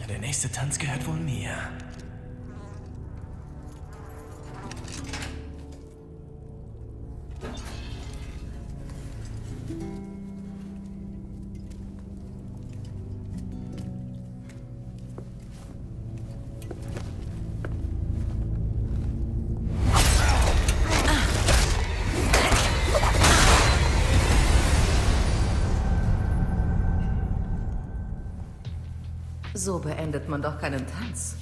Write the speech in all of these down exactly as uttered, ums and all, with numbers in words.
Der nächste Tanz gehört wohl mir. So beendet man doch keinen Tanz.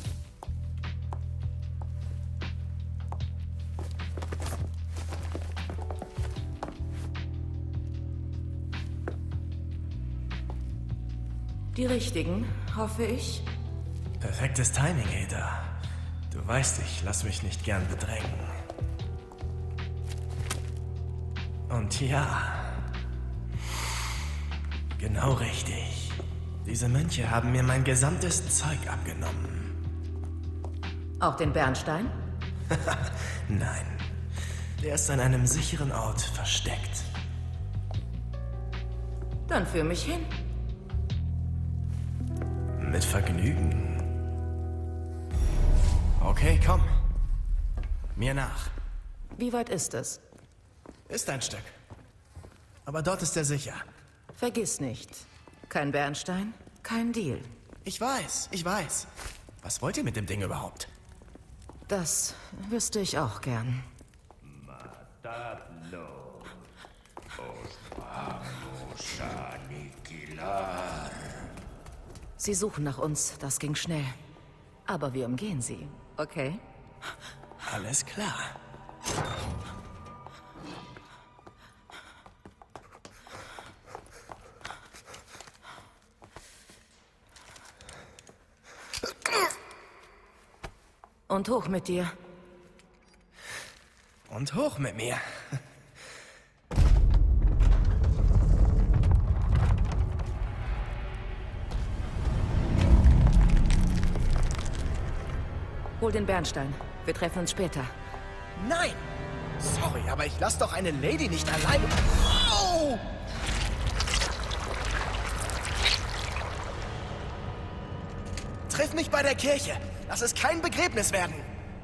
Die richtigen, hoffe ich. Perfektes Timing, Ada. Du weißt, ich lass mich nicht gern bedrängen. Und ja, genau richtig. Diese Mönche haben mir mein gesamtes Zeug abgenommen. Auch den Bernstein? Nein, der ist an einem sicheren Ort versteckt. Dann führ mich hin. Mit Vergnügen. Okay, komm. Mir nach. Wie weit ist es? Ist ein Stück. Aber dort ist er sicher. Vergiss nicht. Kein Bernstein, kein Deal. Ich weiß, ich weiß. Was wollt ihr mit dem Ding überhaupt? Das wüsste ich auch gern. Sie suchen nach uns, das ging schnell. Aber wir umgehen sie, okay? Alles klar. Und hoch mit dir. Und hoch mit mir. Hol den Bernstein. Wir treffen uns später. Nein! Sorry, aber ich lass doch eine Lady nicht allein. Au! Triff mich bei der Kirche. Lass es kein Begräbnis werden.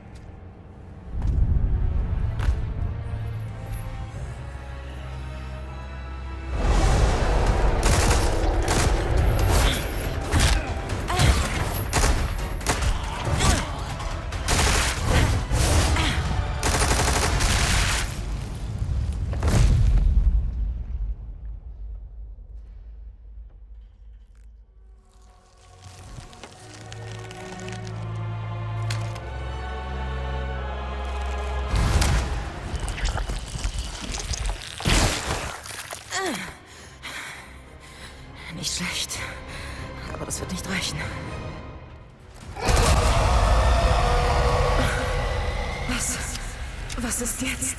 Nicht schlecht. Aber das wird nicht reichen. Was? Was ist jetzt?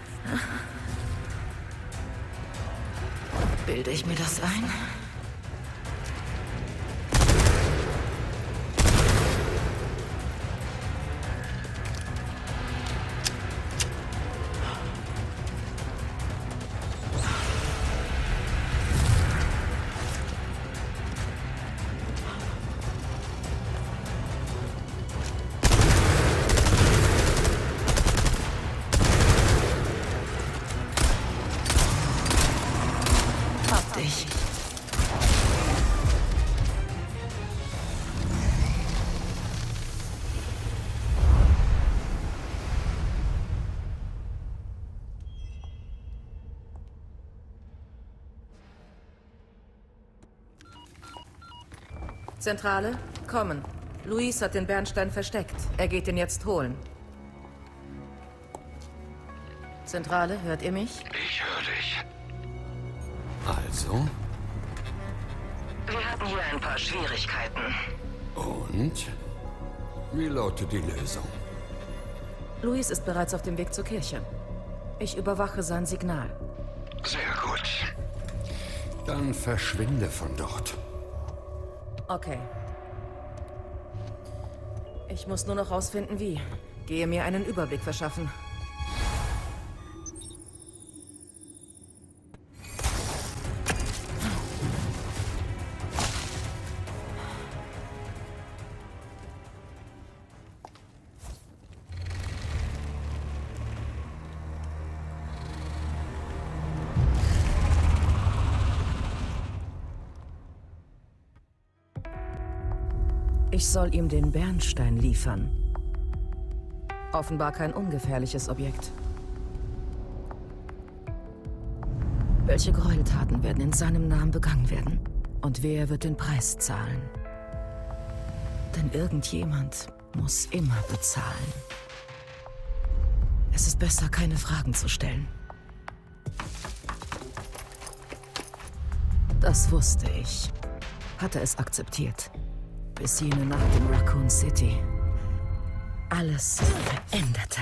Bilde ich mir das ein? Ich. Zentrale, kommen. Luis hat den Bernstein versteckt. Er geht ihn jetzt holen. Zentrale, hört ihr mich? Ich höre dich. Also? Wir hatten hier ein paar Schwierigkeiten. Und? Wie lautet die Lösung? Luis ist bereits auf dem Weg zur Kirche. Ich überwache sein Signal. Sehr gut. Dann verschwinde von dort. Okay. Ich muss nur noch rausfinden, wie. Gehe mir einen Überblick verschaffen. Ich soll ihm den Bernstein liefern. Offenbar kein ungefährliches Objekt. Welche Gräueltaten werden in seinem Namen begangen werden? Und wer wird den Preis zahlen? Denn irgendjemand muss immer bezahlen. Es ist besser, keine Fragen zu stellen. Das wusste ich. Hatte es akzeptiert. Bis jene Nacht in Raccoon City alles veränderte.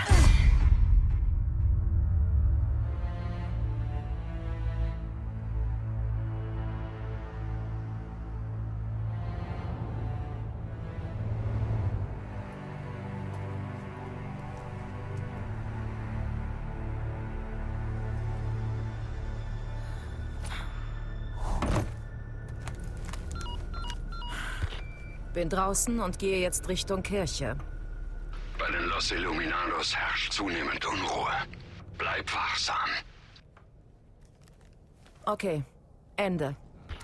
Bin draußen und gehe jetzt Richtung Kirche. Bei den Los Illuminados herrscht zunehmend Unruhe. Bleib wachsam. Okay, Ende.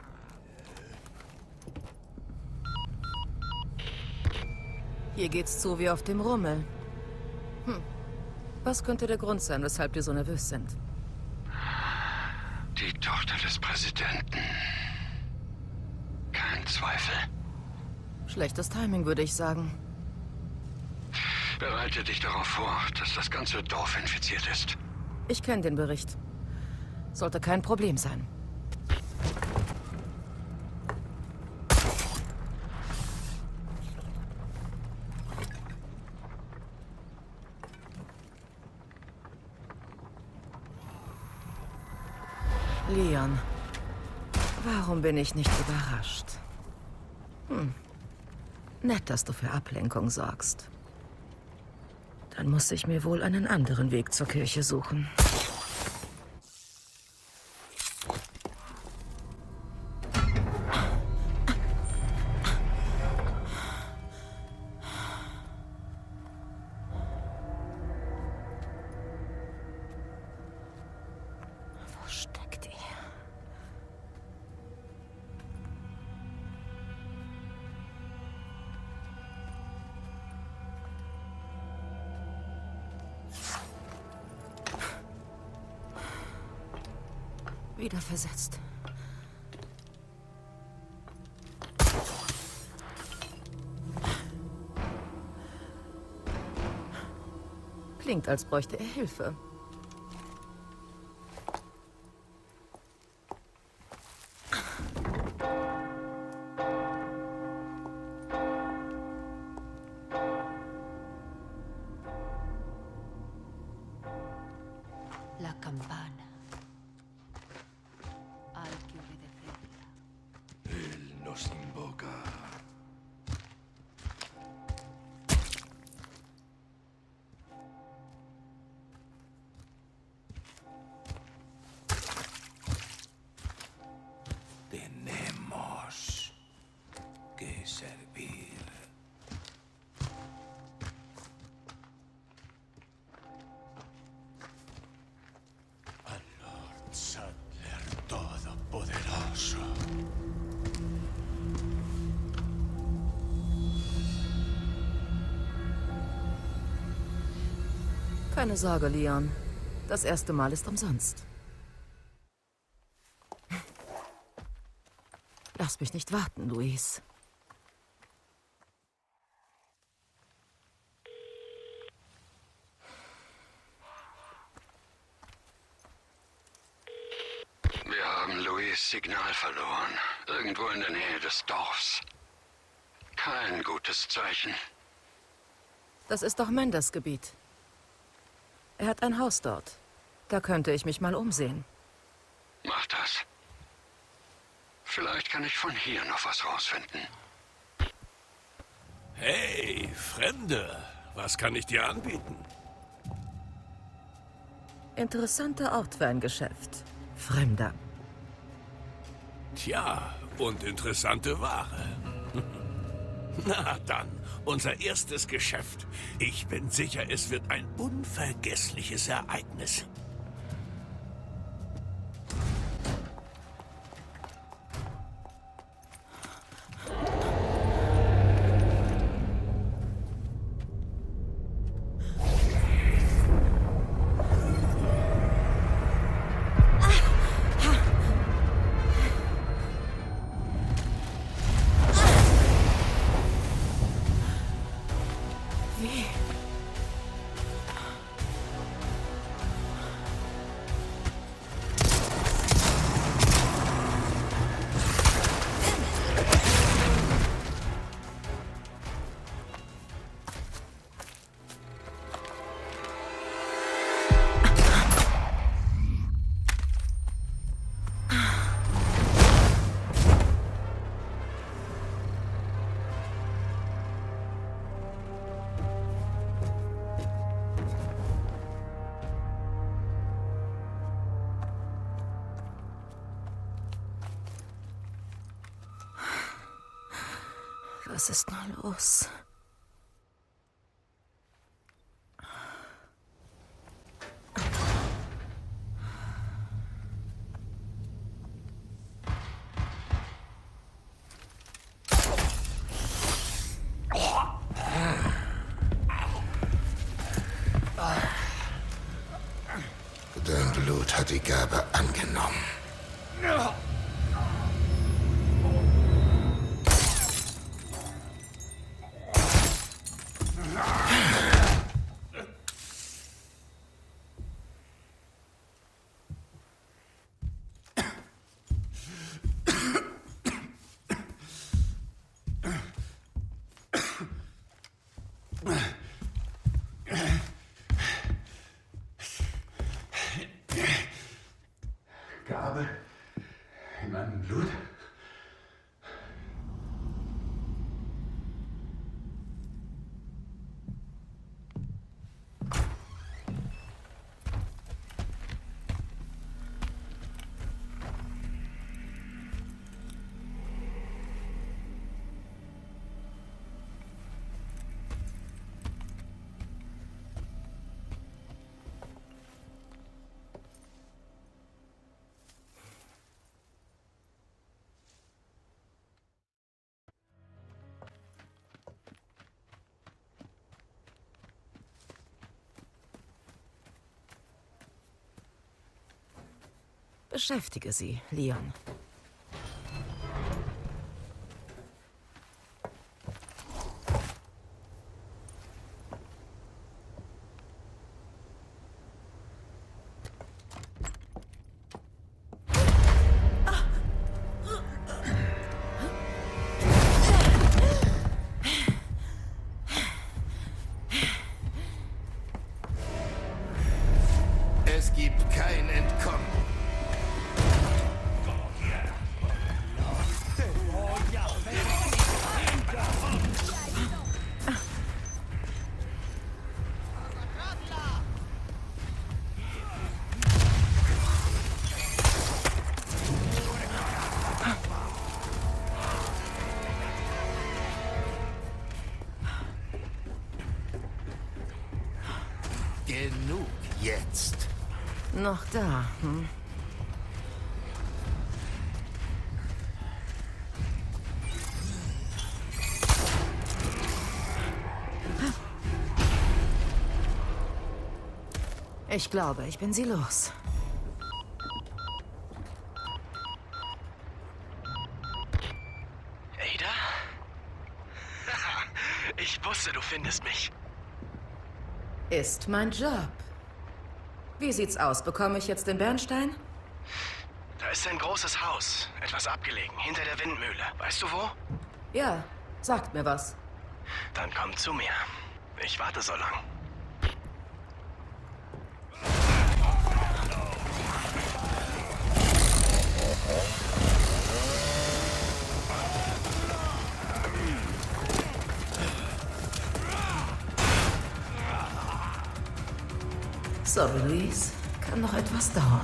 Hier geht's zu wie auf dem Rummel. Hm. Was könnte der Grund sein, weshalb die so nervös sind? Die Tochter des Präsidenten. Kein Zweifel. Schlechtes Timing, würde ich sagen. Bereite dich darauf vor, dass das ganze Dorf infiziert ist. Ich kenne den Bericht. Sollte kein Problem sein. Leon, warum bin ich nicht überrascht? Hm. Nett, dass du für Ablenkung sorgst. Dann muss ich mir wohl einen anderen Weg zur Kirche suchen. Wo steckt die? Wieder versetzt. Klingt, als bräuchte er Hilfe. La campana. Al que obedecerla. Él nos invoca. Tenemos que servir. Al Lord Saddler Todopoderoso. Keine Sorge, Leon. Das erste Mal ist umsonst. Lass mich nicht warten, Luis. Wir haben Luis Signal verloren. Irgendwo in der Nähe des Dorfs. Kein gutes Zeichen. Das ist doch Mendes Gebiet. Er hat ein Haus dort. Da könnte ich mich mal umsehen. Mach das. Vielleicht kann ich von hier noch was rausfinden. Hey, Fremde, was kann ich dir anbieten? Interessanter Ort für ein Geschäft. Fremder. Tja, und interessante Ware. Na dann, unser erstes Geschäft. Ich bin sicher, es wird ein unvergessliches Ereignis. Was ist nur los? Dein Blut hat die Gabe angenommen. Gabe in meinem Blut? Beschäftige sie, Leon. Es gibt kein Entkommen. Genug jetzt. Noch da, hm? Ich glaube, ich bin sie los. Ada? Ich wusste, du findest mich. Ist mein Job. Wie sieht's aus? Bekomme ich jetzt den Bernstein? Da ist ein großes Haus, etwas abgelegen, hinter der Windmühle. Weißt du wo? Ja, sagt mir was. Dann komm zu mir. Ich warte so lang. Sorry, Luis. Kann noch etwas dauern.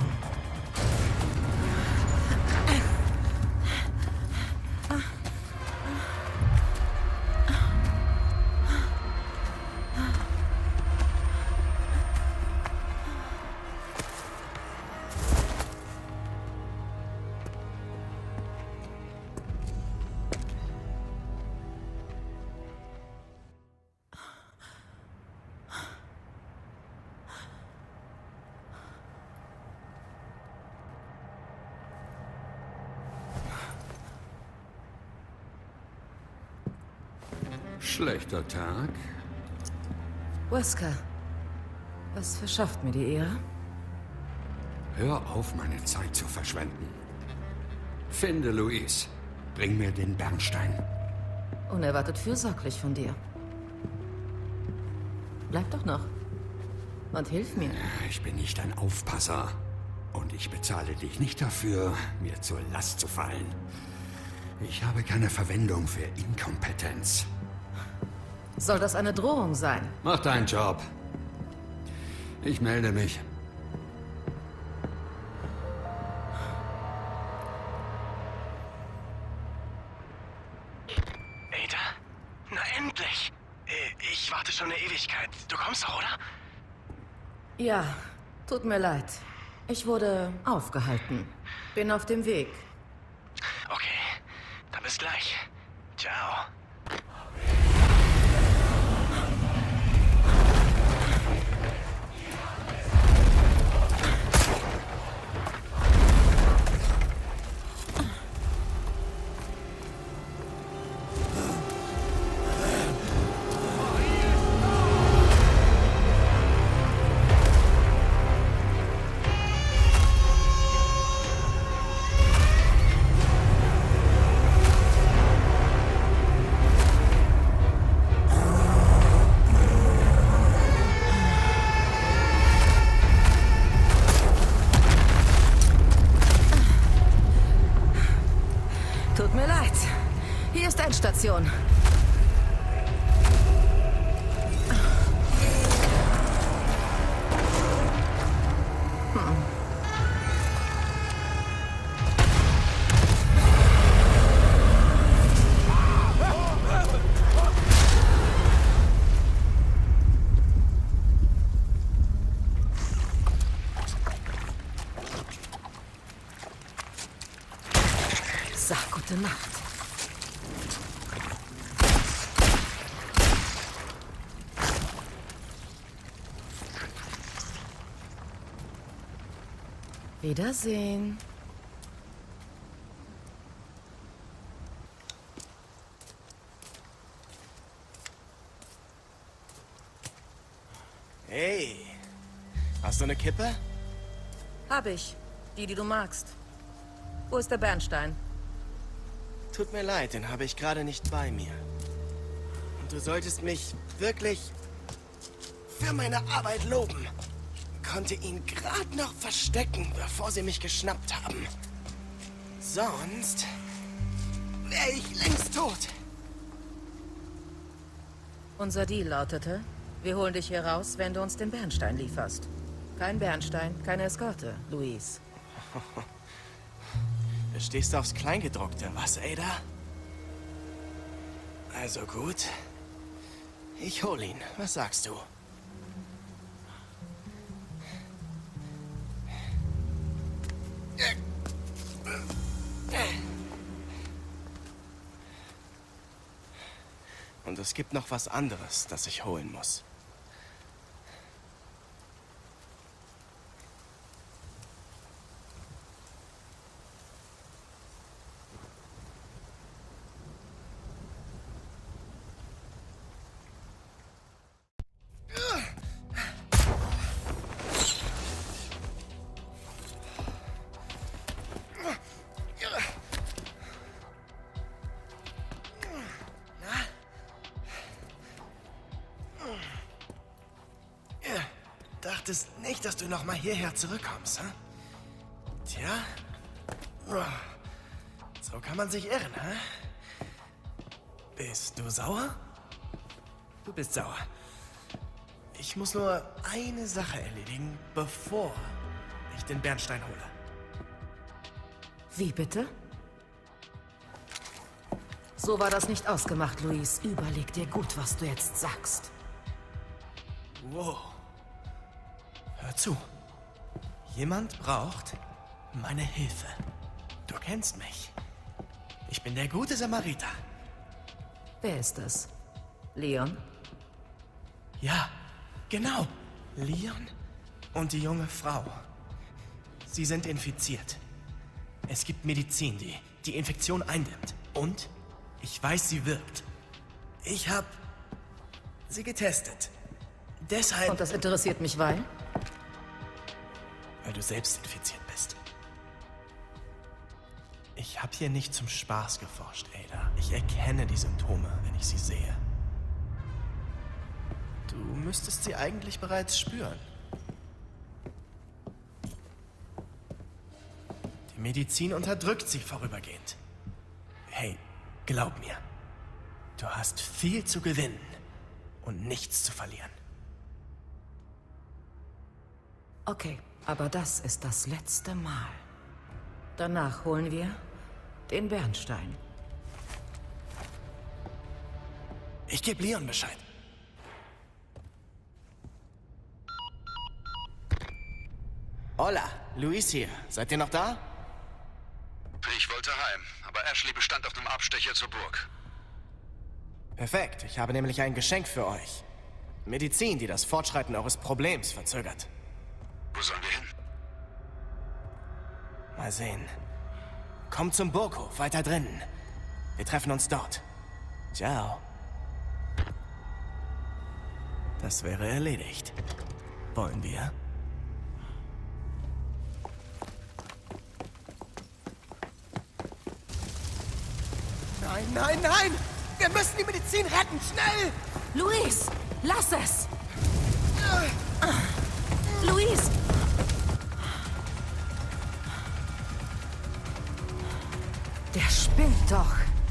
Schlechter Tag. Wesker, was verschafft mir die Ehre? Hör auf, meine Zeit zu verschwenden. Finde Luis. Bring mir den Bernstein. Unerwartet fürsorglich von dir. Bleib doch noch. Und hilf mir. Ich bin nicht ein Aufpasser. Und ich bezahle dich nicht dafür, mir zur Last zu fallen. Ich habe keine Verwendung für Inkompetenz. Soll das eine Drohung sein? Mach deinen Job. Ich melde mich. Ada? Du kommst doch, oder? Ja, tut mir leid. Ich wurde aufgehalten. Bin auf dem Weg. Okay, dann bis gleich. Ciao. Tut mir leid. Hier ist Endstation. Sag gute Nacht. Wiedersehen. Hey, hast du eine Kippe? Hab ich. Die, die du magst. Wo ist der Bernstein? Tut mir leid, den habe ich gerade nicht bei mir. Und du solltest mich wirklich für meine Arbeit loben. Konnte ihn gerade noch verstecken, bevor sie mich geschnappt haben. Sonst wäre ich längst tot. Unser Deal lautete, wir holen dich hier raus, wenn du uns den Bernstein lieferst. Kein Bernstein, keine Eskorte, Luis. Du stehst aufs Kleingedruckte, was, Ada? Also gut. Ich hol ihn. Was sagst du? Und es gibt noch was anderes, das ich holen muss. Dachtest nicht, dass du noch mal hierher zurückkommst, hm? Tja, so kann man sich irren, hm? Bist du sauer? Du bist sauer. Ich muss nur eine Sache erledigen, bevor ich den Bernstein hole. Wie bitte? So war das nicht ausgemacht, Luis. Überleg dir gut, was du jetzt sagst. Wow. Hör zu. Jemand braucht meine Hilfe. Du kennst mich. Ich bin der gute Samariter. Wer ist das? Leon? Ja, genau. Leon und die junge Frau. Sie sind infiziert. Es gibt Medizin, die die Infektion eindämmt. Und ich weiß, sie wirkt. Ich habe sie getestet. Deshalb... Und das interessiert mich, weil? Weil du selbst infiziert bist. Ich habe hier nicht zum Spaß geforscht, Ada. Ich erkenne die Symptome, wenn ich sie sehe. Du müsstest sie eigentlich bereits spüren. Die Medizin unterdrückt sie vorübergehend. Hey, glaub mir. Du hast viel zu gewinnen und nichts zu verlieren. Okay, aber das ist das letzte Mal. Danach holen wir den Bernstein. Ich gebe Leon Bescheid. Hola, Luis hier. Seid ihr noch da? Ich wollte heim, aber Ashley bestand auf einem Abstecher zur Burg. Perfekt, ich habe nämlich ein Geschenk für euch. Medizin, die das Fortschreiten eures Problems verzögert. Wo sollen wir hin? Mal sehen. Kommt zum Burghof, weiter drinnen. Wir treffen uns dort. Ciao. Das wäre erledigt. Wollen wir? Nein, nein, nein! Wir müssen die Medizin retten, schnell! Luis, lass es! Luis! Der spinnt doch.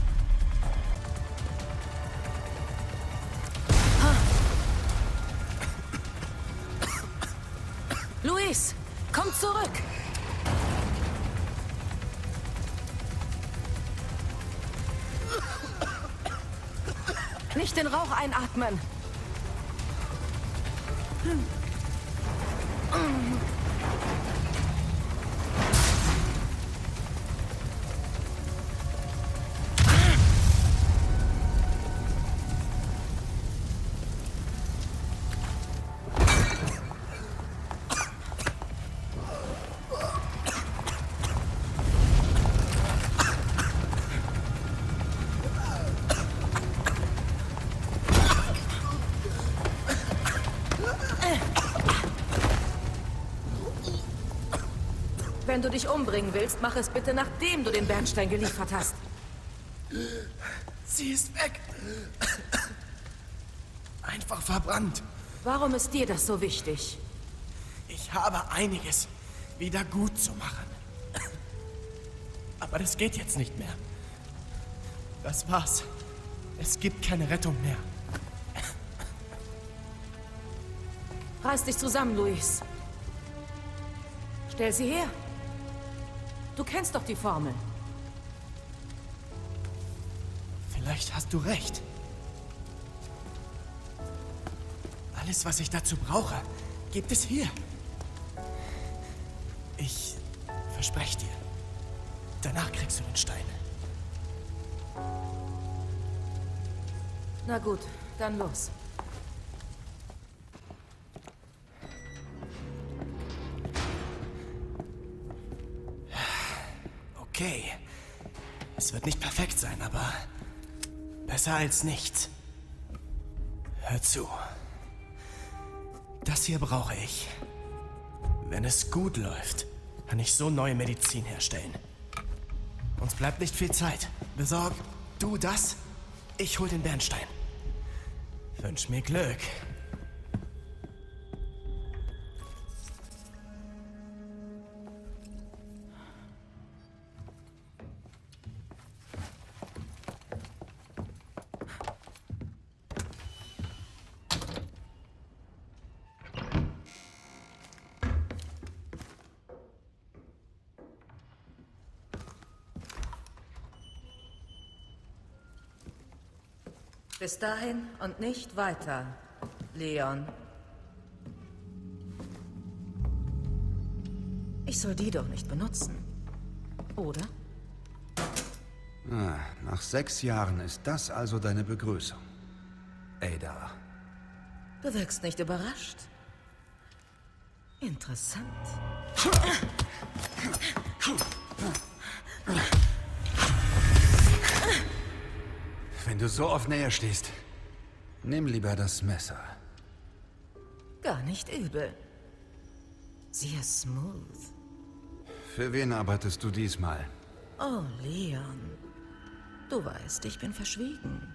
Luis, komm zurück! Nicht den Rauch einatmen. Wenn du dich umbringen willst, mach es bitte, nachdem du den Bernstein geliefert hast. Sie ist weg. Einfach verbrannt. Warum ist dir das so wichtig? Ich habe einiges wieder gut zu machen. Aber das geht jetzt nicht mehr. Das war's. Es gibt keine Rettung mehr. Reiß dich zusammen, Luis. Stell sie her. Du kennst doch die Formel. Vielleicht hast du recht. Alles, was ich dazu brauche, gibt es hier. Ich verspreche dir. Danach kriegst du den Stein. Na gut, dann los. Okay. Es wird nicht perfekt sein, aber besser als nichts. Hör zu. Das hier brauche ich. Wenn es gut läuft, kann ich so neue Medizin herstellen. Uns bleibt nicht viel Zeit. Besorg du das, ich hol den Bernstein. Wünsch mir Glück. Bis dahin und nicht weiter, Leon. Ich soll die doch nicht benutzen, oder? Ah, nach sechs Jahren ist das also deine Begrüßung. Ada. Du wirkst nicht überrascht. Interessant. Wenn du so auf Nähe stehst, nimm lieber das Messer. Gar nicht übel. Sehr smooth. Für wen arbeitest du diesmal? Oh, Leon. Du weißt, ich bin verschwiegen.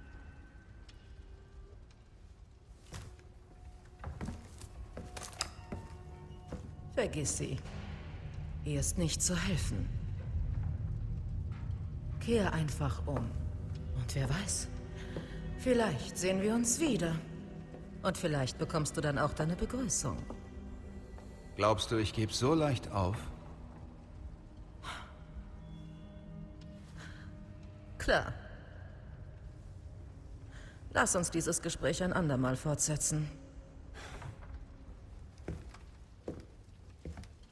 Vergiss sie. Ihr ist nicht zu helfen. Kehr einfach um. Und wer weiß, vielleicht sehen wir uns wieder. Und vielleicht bekommst du dann auch deine Begrüßung. Glaubst du, ich gebe so leicht auf? Klar. Lass uns dieses Gespräch ein andermal fortsetzen.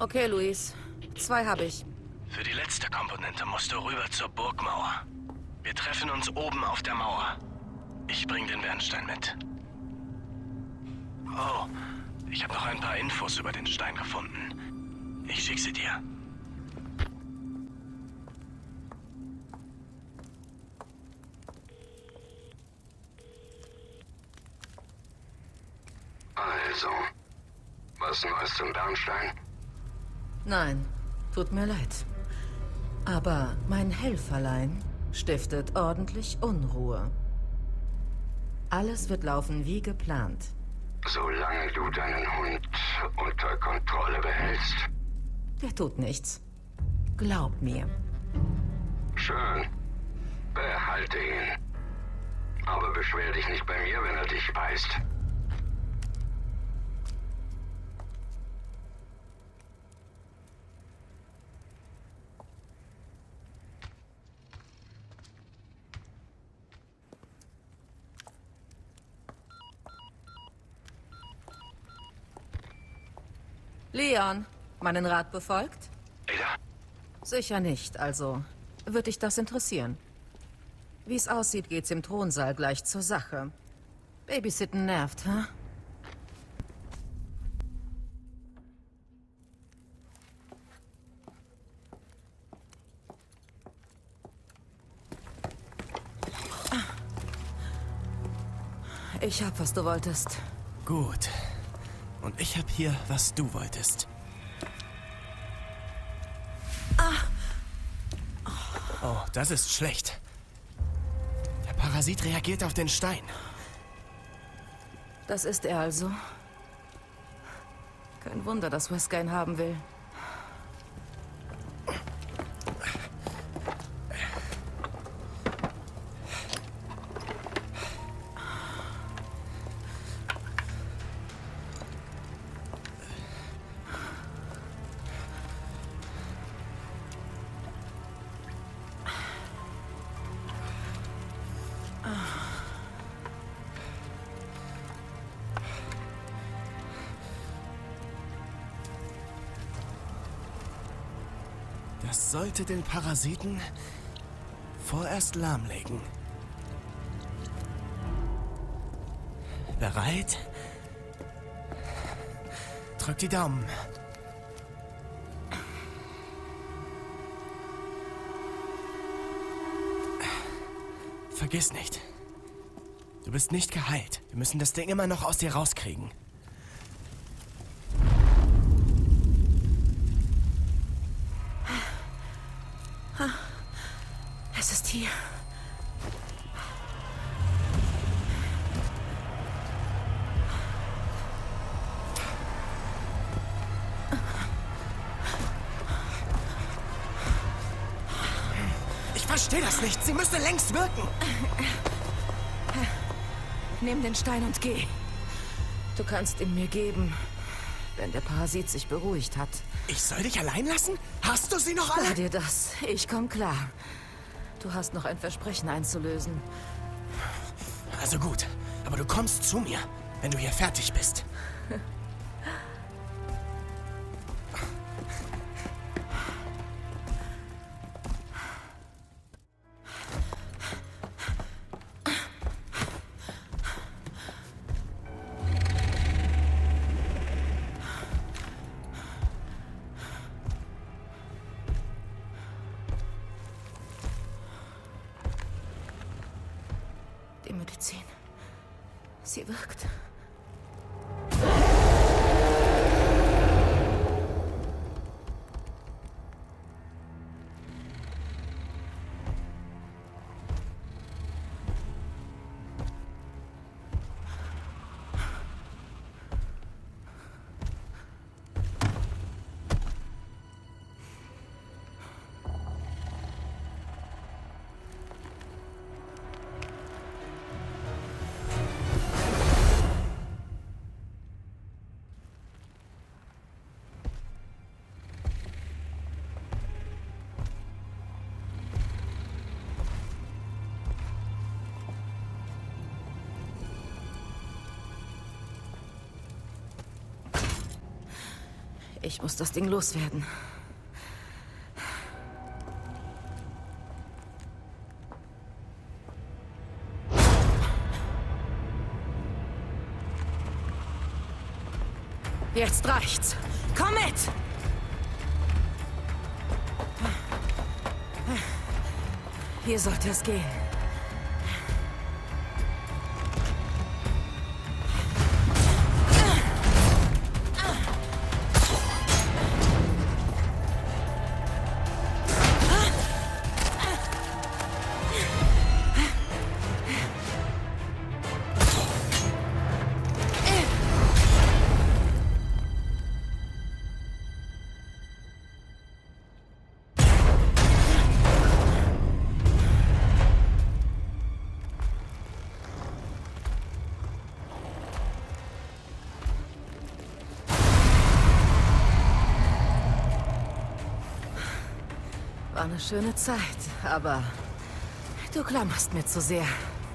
Okay, Luis. Zwei habe ich. Für die letzte Komponente musst du rüber zur Burgmauer. Wir treffen uns oben auf der Mauer. Ich bring den Bernstein mit. Oh, ich habe noch ein paar Infos über den Stein gefunden. Ich schicke sie dir. Also, was Neues zum Bernstein? Nein, tut mir leid. Aber mein Helferlein stiftet ordentlich Unruhe. Alles wird laufen wie geplant. Solange du deinen Hund unter Kontrolle behältst. Der tut nichts. Glaub mir. Schön. Behalte ihn. Aber beschwer dich nicht bei mir, wenn er dich beißt. Leon, meinen Rat befolgt? Ada? Sicher nicht, also würde dich das interessieren. Wie es aussieht, geht's im Thronsaal gleich zur Sache. Babysitten nervt, hä? Ich hab, was du wolltest. Gut. Und ich hab hier, was du wolltest. Oh, das ist schlecht. Der Parasit reagiert auf den Stein. Das ist er also. Kein Wunder, dass Wesker ihn haben will. Das sollte den Parasiten vorerst lahmlegen. Bereit? Drück die Daumen. Vergiss nicht. Du bist nicht geheilt. Wir müssen das Ding immer noch aus dir rauskriegen. Es ist hier. Ich verstehe das nicht. Sie müsste längst wirken. Nimm den Stein und geh. Du kannst ihn mir geben, wenn der Parasit sich beruhigt hat. Ich soll dich allein lassen? Hast du sie noch alle? Spar dir das. Ich komm klar. Du hast noch ein Versprechen einzulösen. Also gut, aber du kommst zu mir, wenn du hier fertig bist. Die Medizin. Sie wirkt. Ich muss das Ding loswerden. Jetzt reicht's. Komm mit! Hier sollte es gehen. War eine schöne Zeit, aber du klammerst mir zu sehr.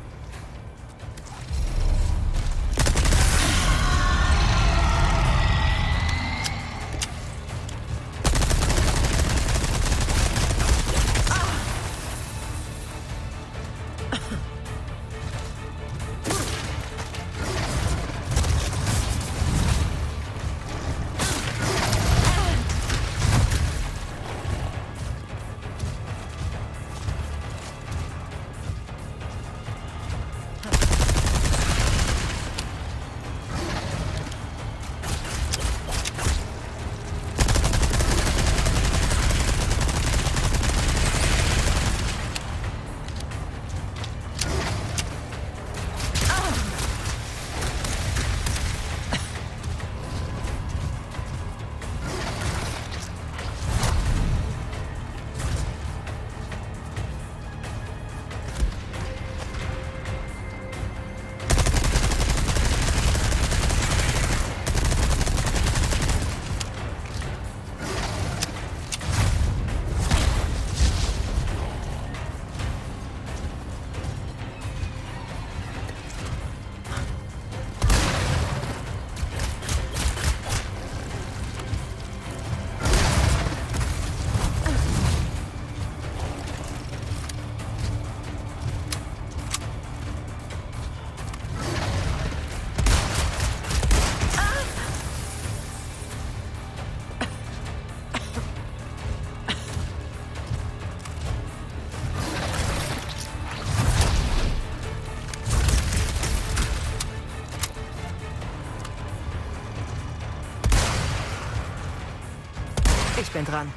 Ich bin dran.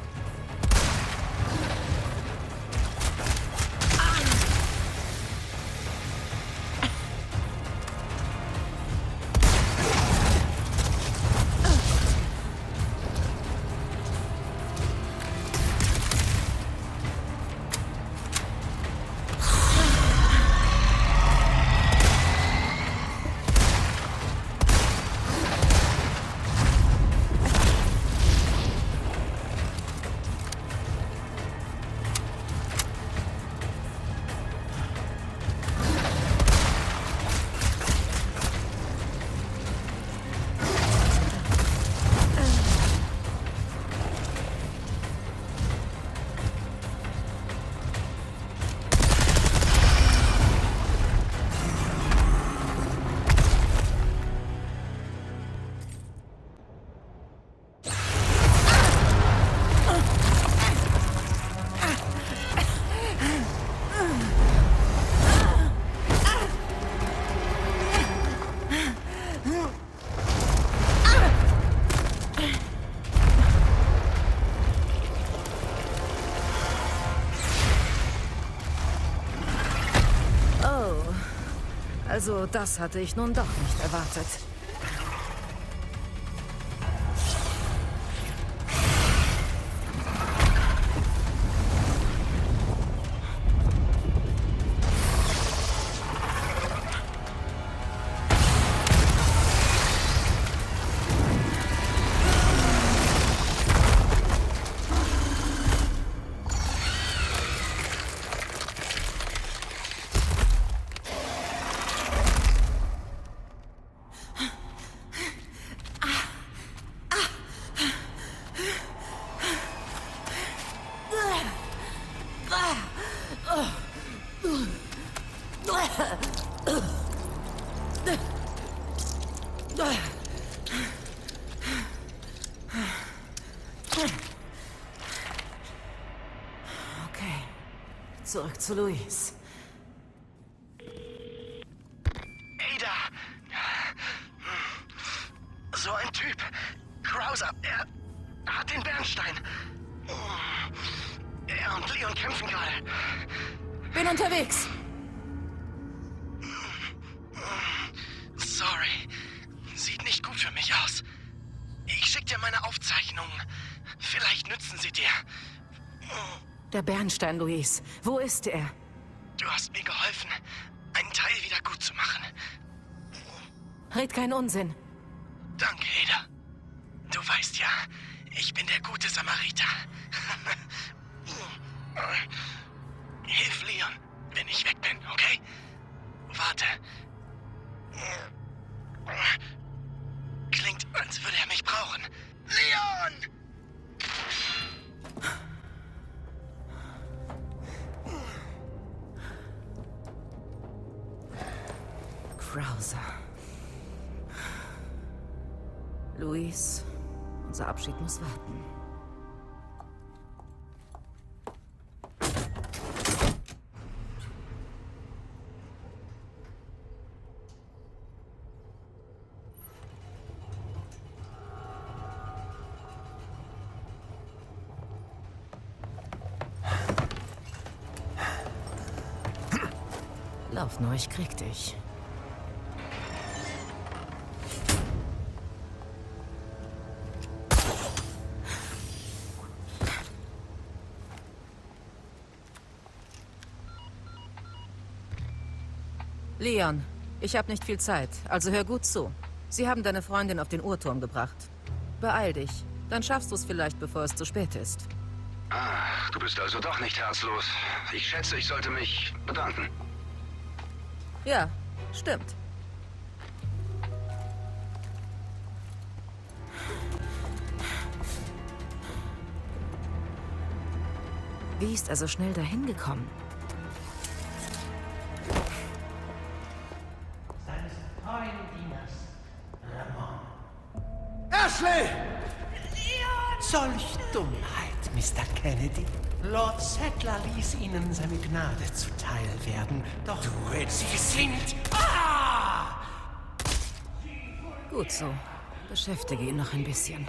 Also, das hatte ich nun doch nicht erwartet. Zurück zu Luis. Ada! So ein Typ. Krauser, er hat den Bernstein. Er und Leon kämpfen gerade. Bin unterwegs. Sorry. Sieht nicht gut für mich aus. Ich schick dir meine Aufzeichnungen. Vielleicht nützen sie dir. Der Bernstein, Luis. Wo ist er? Du hast mir geholfen, einen Teil wieder gut zu machen. Red keinen Unsinn. Danke, Ada. Du weißt ja, ich bin der gute Samariter. Hilf Leon, wenn ich weg bin, okay? Warte. Klingt, als würde er mich brauchen. Leon! Krauser. Luis, unser Abschied muss warten. Lauf nur, ich krieg dich. Leon, ich habe nicht viel Zeit, also hör gut zu. Sie haben deine Freundin auf den Uhrturm gebracht. Beeil dich, dann schaffst du es vielleicht, bevor es zu spät ist. Ah, du bist also doch nicht herzlos. Ich schätze, ich sollte mich bedanken. Ja, stimmt. Wie ist er so schnell dahin gekommen? Ashley! Solch Dummheit, Mister Kennedy. Lord Sattler ließ Ihnen seine Gnade zuteil werden. Doch du, Sie sind... Ah! Gut so. Beschäftige ihn noch ein bisschen.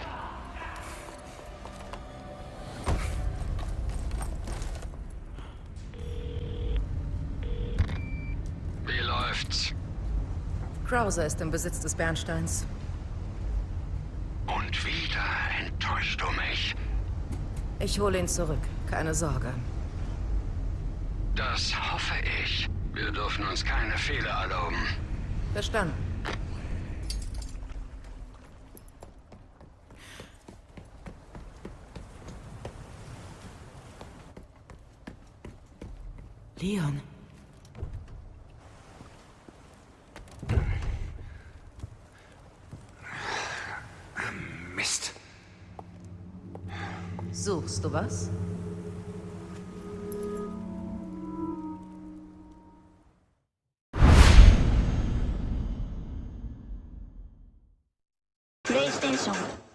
Wie läuft's? Krauser ist im Besitz des Bernsteins. Und wieder enttäuscht du mich. Ich hole ihn zurück. Keine Sorge. Das hoffe ich. Wir dürfen uns keine Fehler erlauben. Verstanden. Leon. Mist. Suchst du was? PlayStation